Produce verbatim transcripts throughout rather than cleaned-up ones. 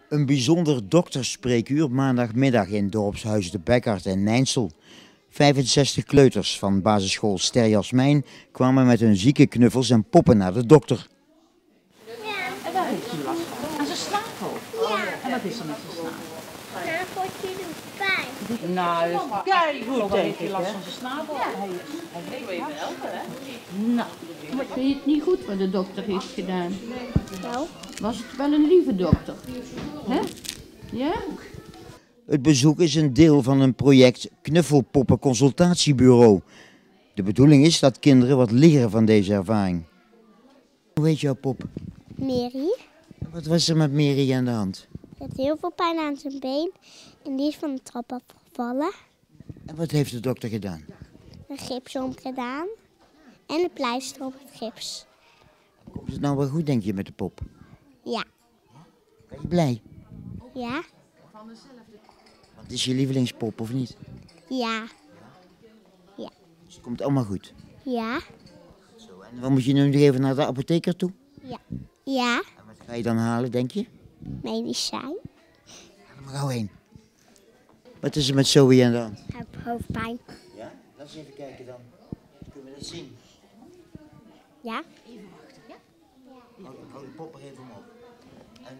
Een bijzonder dokterspreekuur maandagmiddag in dorpshuis De Bekkert in Nijnsel. vijfenzestig kleuters van basisschool Ster Jasmijn kwamen met hun zieke knuffels en poppen naar de dokter. Ja. En waar heeft u last van? Aan zijn snavel? Ja. En wat is er met zijn snavel? Snaveltje doet pijn. Nou, dat is keigoed, denk ik. Heeft last hè? van zijn snavel? Ja. Hij, hij Ik wil je wel helpen, hè? Nou, Maar vind je het niet goed wat de dokter heeft gedaan? Nou, Was het wel een lieve dokter? Hè? Ja? Het bezoek is een deel van een project Knuffelpoppen Consultatiebureau. De bedoeling is dat kinderen wat leren van deze ervaring. Hoe heet jouw pop? Mary. Wat was er met Mary aan de hand? Hij had heel veel pijn aan zijn been en die is van de trap afgevallen. En wat heeft de dokter gedaan? Een gips omgedaan en een pleister op het gips. Komt het nou wel goed, denk je, met de pop? Ja. Ben je blij? Ja. Want is je lievelingspop of niet? Ja. Dus het komt allemaal goed. Ja. Zo, en dan moet je nu nog even naar de apotheker toe. Ja. Ja. En wat ga je dan halen, denk je? Medicijn. Ga er maar gauw heen. Wat is er met Zoe aan de hand? Ik heb hoofdpijn. Ja, laat eens even kijken dan. Kunnen we dat zien? Ja. Hou, hou de pop er even omhoog. En...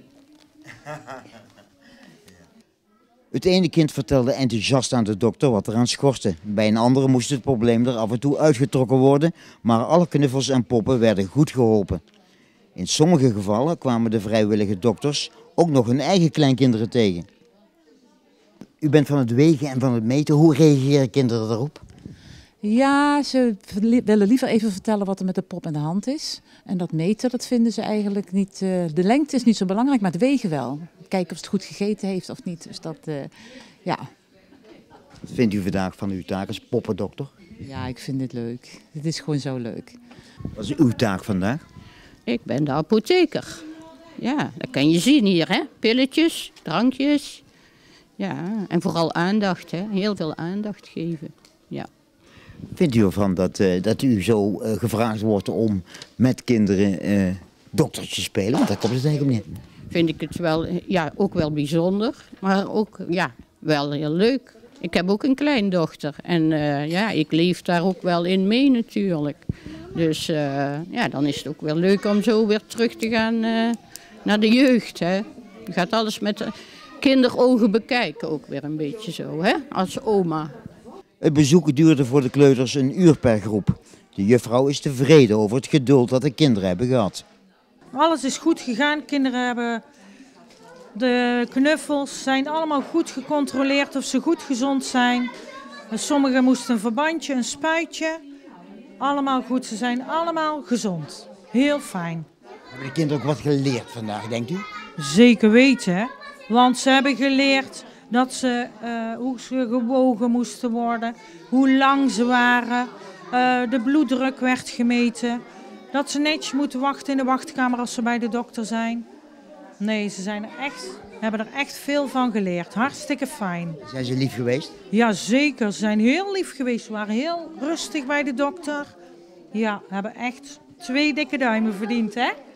Het ene kind vertelde enthousiast aan de dokter wat eraan schortte. Bij een andere moest het probleem er af en toe uitgetrokken worden, maar alle knuffels en poppen werden goed geholpen. In sommige gevallen kwamen de vrijwillige dokters ook nog hun eigen kleinkinderen tegen. U bent van het wegen en van het meten. Hoe reageren kinderen daarop? Ja, ze willen liever even vertellen wat er met de pop in de hand is. En dat meten, dat vinden ze eigenlijk niet. Uh, de lengte is niet zo belangrijk, maar het wegen wel. Kijken of het goed gegeten heeft of niet. Dus dat, uh, ja. Wat vindt u vandaag van uw taak als poppendokter? Ja, ik vind dit leuk. Het is gewoon zo leuk. Wat is uw taak vandaag? Ik ben de apotheker. Ja, dat kan je zien hier, hè? Pilletjes, drankjes. Ja, en vooral aandacht, hè? Heel veel aandacht geven. Ja. Vindt u ervan dat, uh, dat u zo uh, gevraagd wordt om met kinderen uh, dokters te spelen? Want daar komt het eigenlijk op neer. Vind ik het wel, ja, ook wel bijzonder, maar ook ja, wel heel leuk. Ik heb ook een kleindochter en uh, ja, ik leef daar ook wel in mee natuurlijk. Dus uh, ja, dan is het ook wel leuk om zo weer terug te gaan uh, naar de jeugd. Hè. Je gaat alles met kinderogen bekijken, ook weer een beetje zo, hè, als oma. Het bezoek duurde voor de kleuters een uur per groep. De juffrouw is tevreden over het geduld dat de kinderen hebben gehad. Alles is goed gegaan. Kinderen hebben de knuffels, zijn allemaal goed gecontroleerd of ze goed gezond zijn. Sommigen moesten een verbandje, een spuitje. Allemaal goed, ze zijn allemaal gezond. Heel fijn. Hebben de kinderen ook wat geleerd vandaag, denkt u? Zeker weten, hè? Want ze hebben geleerd dat ze, uh, hoe ze gewogen moesten worden, hoe lang ze waren, uh, de bloeddruk werd gemeten. Dat ze netjes moeten wachten in de wachtkamer als ze bij de dokter zijn. Nee, ze zijn er echt, hebben er echt veel van geleerd. Hartstikke fijn. Zijn ze lief geweest? Ja, zeker. Ze zijn heel lief geweest. Ze waren heel rustig bij de dokter. Ja, hebben echt twee dikke duimen verdiend, hè?